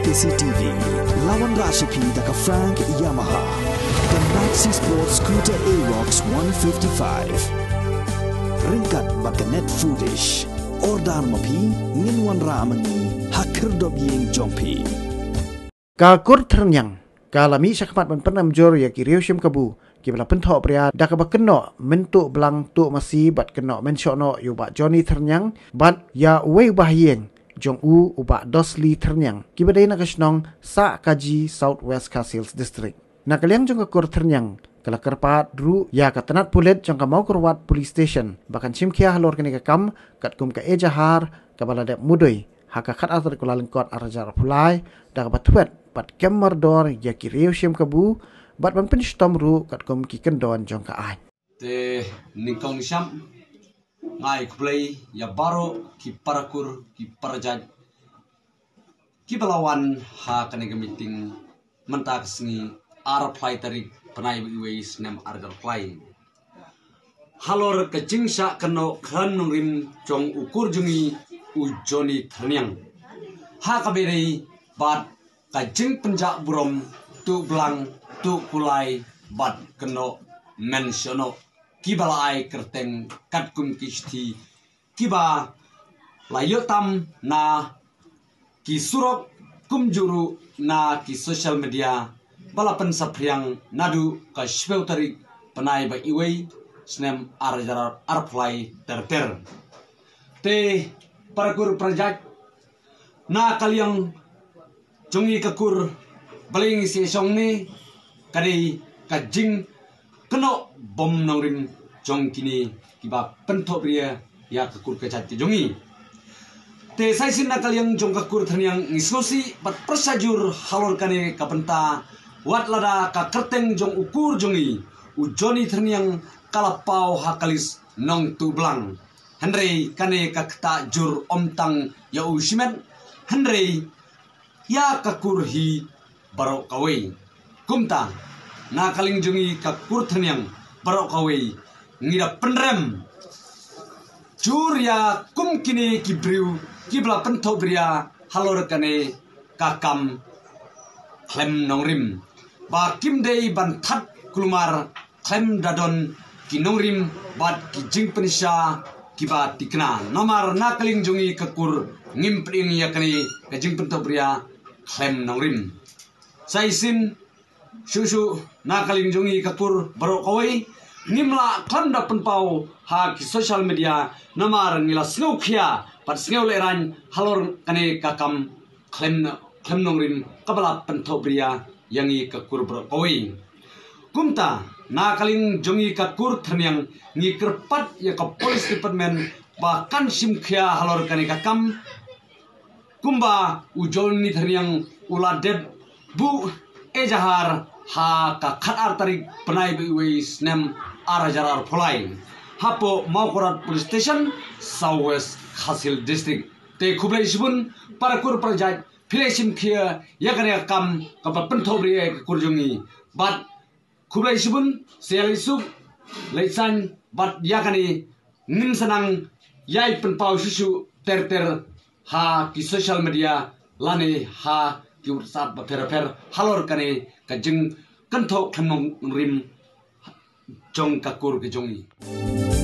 KCTV, lawan Rashipi daka Frank Yamaha, the Maxi Sports Scooter Aerox 155. Ringkat bakanet foodish, ordan mapi, nginwan ramani, hakir dobyeng jompi. Kakur ternyang, kalami syakmat penam jor ya kiriu syim kabu, kibla pentok pria dak bakeno mentuk belang tu masih bat keno mensyokno yu bat Johnny ternyang bat ya wei bahyeng jong u ubat dosli ternyang kibadai nak kasnong sa kaji South West Castles District. Nak kaliang jong kakur ternyang kala kerpat dru ya katanat pulet jong kamau kurwat police station bahkan simkia halor kene kam kat kum ka ejahar kabala dep mudoi haka khat atar kula lengkot arajar pulai dak batwet bat kemar dor ya kiriu syim kabu bat ban stom ru kat kum ki kendon jong ka ai te nikong syam ngai play ya baro ki parakur ki parajat ki balawan ha kane meeting mentak sni ar fly tarik penai ways nem argar fly halor ke jingsa keno khan rim jong ukur jungi ujoni thanyang ha kabere bat ka jing penjak burom tu blang tu kulai bat keno mensiono kibala ai kerteng katkum kishti kiba layotam na kisurok kumjuru na ki social media balapan sapriang nadu ka shpeu tarik penai ba iwei snem arjar arfly terter te parakur project na kaliang jongi kakur baling si song ni kadi kajing keno bom nongrim jong kini kiba pentok ria ya kakur kecati jongi te saisin nakal yang jong kakur thanyang ngislosi bat persajur halor kane kapenta wat lada ka kerteng jong ukur jongi ujoni thanyang kalapau hakalis nong tu blang henry kane kakta jur omtang ya usimen henry ya kakur hi barok kawei kumta na kaling jungi kakur thanyang barok kawei ngira penrem jur ya kum kini kibriu kibla pentok bria halor kane kakam klem nongrim ba kim dei ban that kulumar klem dadon kinongrim bat kijing penisha kiba tikna nomar na kaling jungi kakur ngimpring ya kane kajing pentok bria klem nongrim saisin susu na kaling jungi kakur barok kawei nimla klanda penpau ha ki social media namar ngila snow khia pat snow leran halor kane kakam klem nongrin kabala pentobria yangi kakur barok kawei kumta na kaling jungi kakur thanyang ngi kerpat ya ka police department bahkan sim khia halor kane kakam kumba ujolni thanyang uladed bu ejahar ha ka khatar tarik penai biwei snem arajarar pholai hapo maukorat police station South West Khasil district te khublai sibun parakur project filesim khia yakane kam ka penthobri kurjungi bat khublai sibun sealisuk leisan bat yakane nin sanang yai penpau susu ter ha ki social media lane ha ki WhatsApp per halor kane kajing kanthok khamong rim jong kakur ke jongi